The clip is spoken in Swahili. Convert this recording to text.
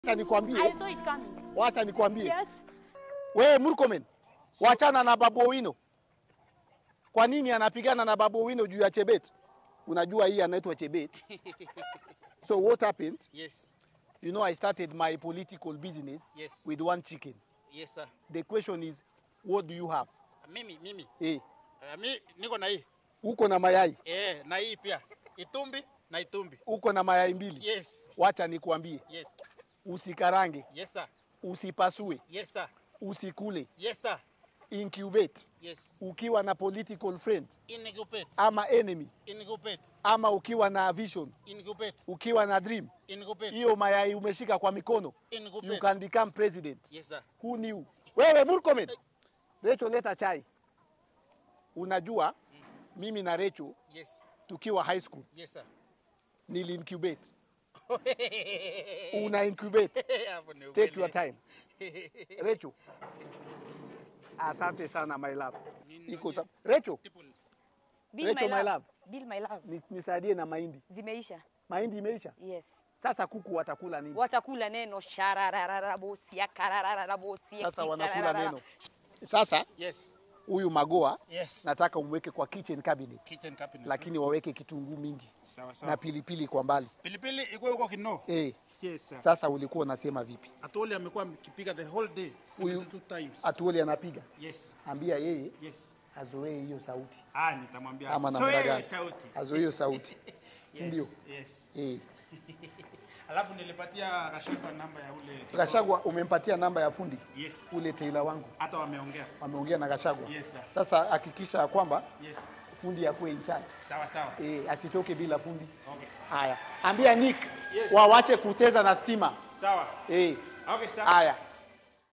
Wacha nikwambie. I saw it coming. Wacha nikwambie. Yes. Wewe Murkomen, wachana na Babu Owino. Kwa nini anapigana na Babu Owino juu ya Chebet? Unajua hii anaitwa Chebet. So what happened? Yes. You know, I started my political business with one chicken. Yes, sir. The question is, what do you have? Mimi. Eh. Mimi niko na hii. Uko na mayai? Na hii pia. Itumbi na itumbi. Uko na mayai mbili? Yes. Wacha nikwambie. Yes. Usikarange. Yes, sir. Usipasue. Yes, sir. Usikule. Yes, sir. Incubate. Yes. Ukiwa na political friend. Incubate. Ama enemy. Incubate. Ama ukiwa na vision. Incubate. Ukiwa na dream. Incubate. Hiyo mayai umeshika kwa mikono. Incubate. You can become president. Yes, sir. Who knew? Wewe Murkomen. Recho leta chai. Unajua mimi na Recho tukiwa high school. Yes, sir. Nili incubate. Una incubate. Take your time. Recho. Asante sana my love. Iko sawa. Recho. Recho my love. Bill my love. Nisaidie na mahindi. Zimeisha. Mahindi imeisha? Yes. Sasa kuku watakula nini? Watakula neno shararara bosia kararara bosia. Sasa wanakula neno. Sasa huyu Magoa nataka umweke kwa kitchen cabinet. Kitchen cabinet. Lakini waweke kitunguu mingi. Sawa sawa. Na pilipili kwa mbali. Pilipili iko huko kino. Yes sir. Sasa ulikuwa unasema vipi? Atoli amekuwa akipiga the whole day. Huyu 2 times. Atoli anapiga? Yes. Ambia yeye. Azoee hiyo sauti. Nitamwambia azoee sauti. Azoee hiyo sauti. Si ndio? Yes. Alafu nilipatia Gachagua namba ya ule. Gachagua umempatia namba ya fundi? Yes. Ule tailor wangu. Hata wameongea. Wameongea na Gachagua? Yes, sir. Sasa hakikisha kwamba fundi akuwe in charge. Sawa sawa. Asitoke bila fundi. Okay. Haya. Ambia Nick wawache kucheza na stima. Sawa. Okay, sawa. Haya.